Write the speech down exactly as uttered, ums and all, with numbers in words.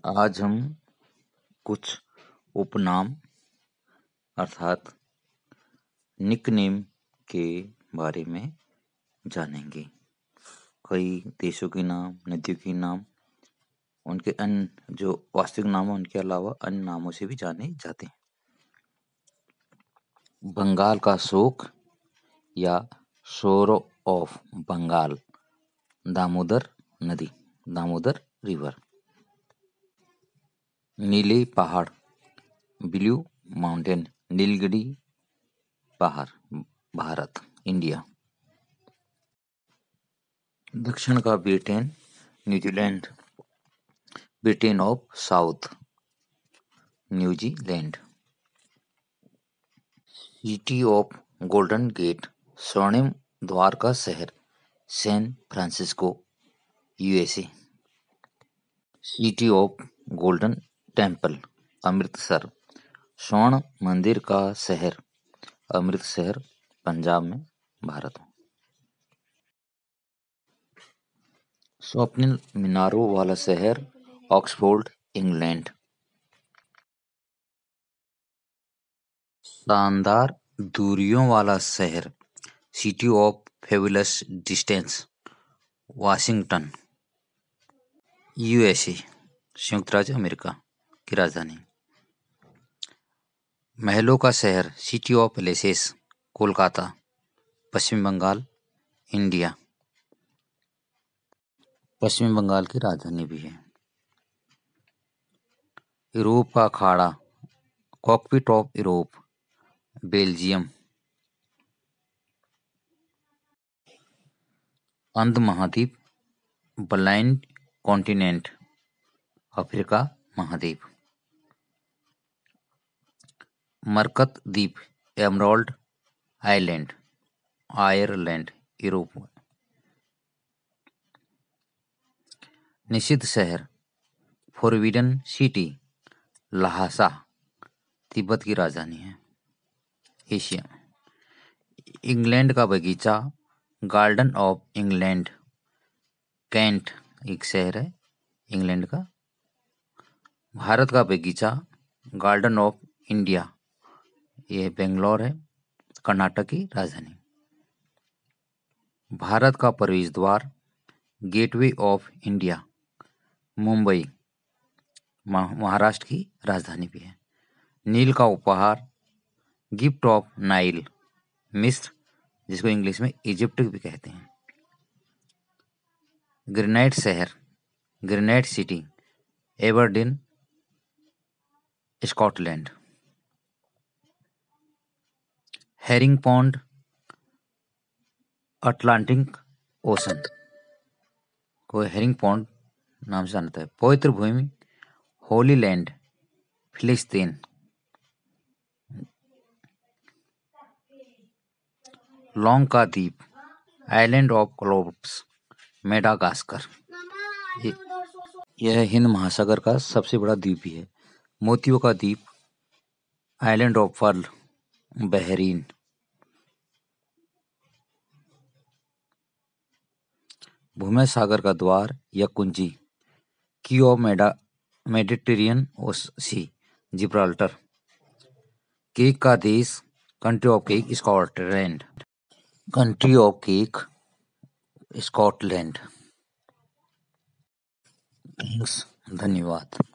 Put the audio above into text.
आज हम कुछ उपनाम अर्थात निकनेम के बारे में जानेंगे। कई देशों के नाम, नदियों के नाम, उनके अन्य जो वास्तविक नाम है उनके अलावा अन्य नामों से भी जाने जाते हैं। बंगाल का शोक या सोरो ऑफ बंगाल, दामोदर नदी, दामोदर रिवर। नीले पहाड़, ब्लू माउंटेन, नीलगिरी पहाड़, भारत, इंडिया। दक्षिण का Britain, New Zealand, Britain of south, New Zealand. City of golden gate, स्वर्णिम द्वार का शहर, San Francisco, USA. City of golden temple, Amritsar, स्वर्ण मंदिर का शहर, अमृतसर, पंजाब में, भारत। स्वप्निल मीनारों वाला शहर, ऑक्सफोर्ड, इंग्लैंड। शानदार दूरियों वाला शहर, city of fabulous distance, Washington, USA, संयुक्त राज्य अमेरिका की राजधानी। महलों का शहर, city of palaces, Kolkata, Paschim Bengal, India. Paschim Bengal की राजधानी भी है। यूरोप का अखाड़ा, कॉकपिट ऑफ यूरोप, बेल्जियम। अंध महाद्वीप, ब्लाइंड कॉन्टिनेंट, अफ्रीका महाद्वीप। मरकत द्वीप, एमराल्ड आइलैंड, आयरलैंड, यूरोप। निषिद्ध शहर, फॉरबिडन सिटी, लहासा, तिब्बत की राजधानी है, एशिया में। इंग्लैंड का बगीचा, गार्डन ऑफ इंग्लैंड, कैंट एक शहर है इंग्लैंड का। भारत का बगीचा, गार्डन ऑफ इंडिया, ये बेंगलोर है, कर्नाटक की राजधानी। भारत का प्रवेश द्वार, gateway of India, Mumbai, Maharashtra की राजधानी भी है। नील का उपहार, गिफ्ट ऑफ नाइल, मिस्र, जिसको इंग्लिश में इजिप्ट भी कहते हैं। ग्रेनाइट शहर, granite city, Aberdeen, Scotland. Herring pond, Atlantic ocean को हेरिंग पॉन्ड नाम से जानता है। पवित्र भूमि, होली लैंड, फिलिस्तीन। लॉन्ग का द्वीप, आइलैंड ऑफ क्लोव्स, मेडागास्कर। यह हिंद महासागर का सबसे बड़ा द्वीप भी है। मोतियों का द्वीप, आइलैंड ऑफ पर्ल, बहरीन। भूमध्य सागर का द्वार या कुंजी, key of Mediterranean sea, Gibraltar. Cake का देश, country of cake, Scotland, country of cake, Scotland. Thanks, धन्यवाद।